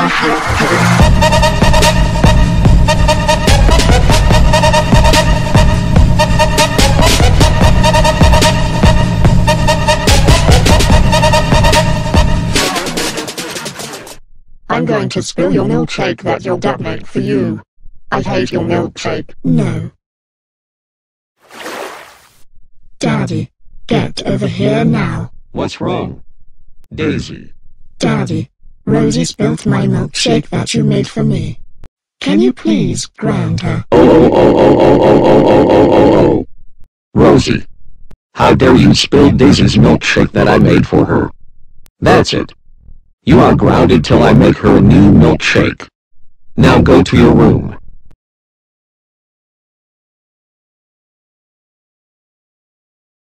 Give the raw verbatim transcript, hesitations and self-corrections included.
I'm going to spill your milkshake that your dad made for you. I hate your milkshake. No. Daddy, get over here now. What's wrong? Daisy. Daddy, Rosie spilled my milkshake that you made for me. Can you please ground her? Oh, oh, oh, oh, oh, oh, oh, oh, oh, oh, oh. Rosie. How dare you spill Daisy's milkshake that I made for her? That's it. You are grounded till I make her a new milkshake. Now go to your room.